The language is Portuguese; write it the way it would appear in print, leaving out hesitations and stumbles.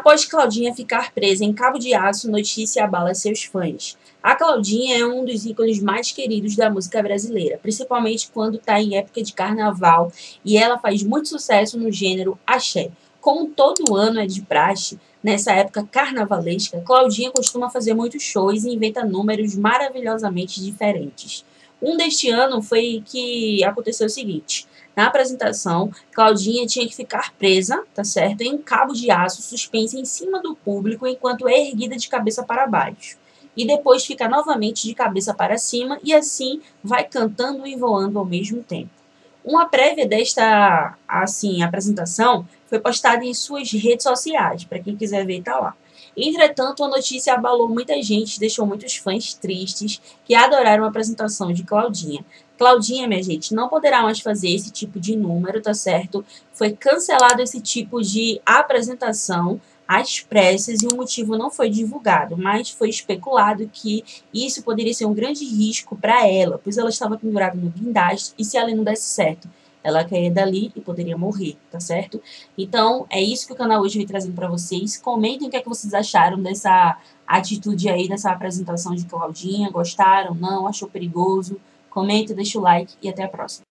Após Claudinha ficar presa em Cabo de Aço, notícia abala seus fãs. A Claudinha é um dos ícones mais queridos da música brasileira, principalmente quando está em época de carnaval, e ela faz muito sucesso no gênero axé. Como todo ano é de praxe, nessa época carnavalesca, Claudinha costuma fazer muitos shows e inventa números maravilhosamente diferentes. Um deste ano foi que aconteceu o seguinte: na apresentação, Claudinha tinha que ficar presa, tá certo, em um cabo de aço suspensa em cima do público enquanto é erguida de cabeça para baixo. E depois fica novamente de cabeça para cima e assim vai cantando e voando ao mesmo tempo. Uma prévia desta apresentação foi postada em suas redes sociais, para quem quiser ver, tá lá. Entretanto, a notícia abalou muita gente, deixou muitos fãs tristes que adoraram a apresentação de Claudinha. Claudinha, minha gente, não poderá mais fazer esse tipo de número, tá certo? Foi cancelado esse tipo de apresentação às pressas e o motivo não foi divulgado, mas foi especulado que isso poderia ser um grande risco para ela, pois ela estava pendurada no guindaste e se ela não desse certo, ela caía dali e poderia morrer, tá certo? Então, é isso que o canal hoje vem trazendo para vocês. Comentem o que é que vocês acharam dessa atitude aí, dessa apresentação de Claudinha. Gostaram? Não? Achou perigoso? Comenta, deixa o like e até a próxima.